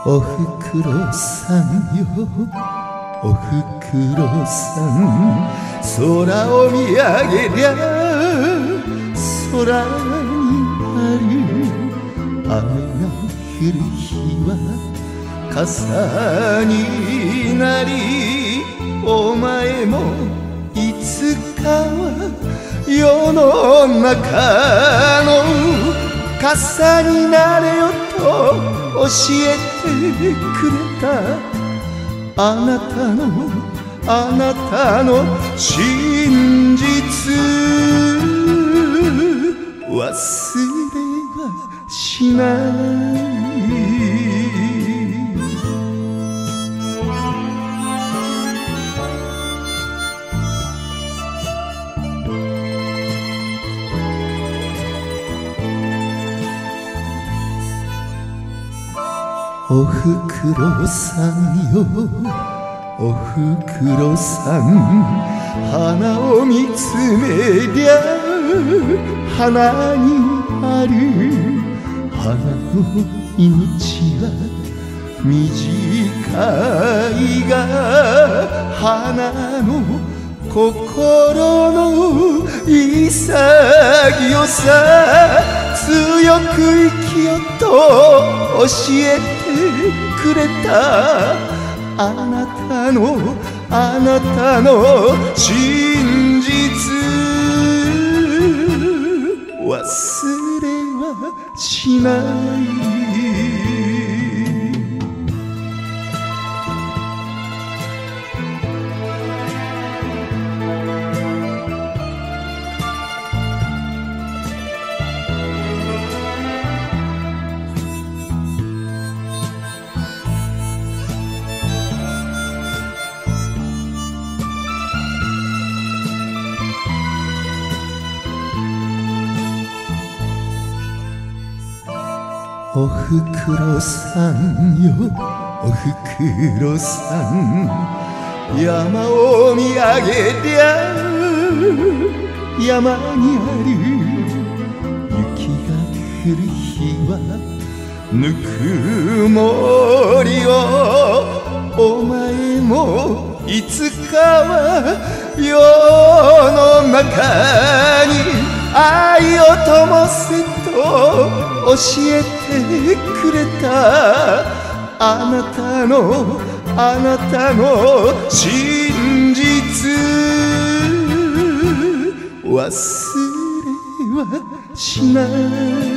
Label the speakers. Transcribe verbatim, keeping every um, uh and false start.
Speaker 1: おふくろさんよ、おふくろさん、空を見上げりゃ空にある雨が降る日は傘になり、お前もいつかは世の中の傘になれよと教えてくれた。あなたのあなたの真実忘れはしない。おふくろさんよ、おふくろさん、花を見つめりゃ花にある。花の命は短いが、花の心の潔さ、強く生きよと教えてくれた。あなたのあなたの真実忘れはしない。おふくろさんよ、おふくろさん、山を見上げりゃ山にある。雪が降る日はぬくもりを、お前もいつかは世の中に愛を灯せと教えてくれた。あなたのあなたの真実忘れはしない。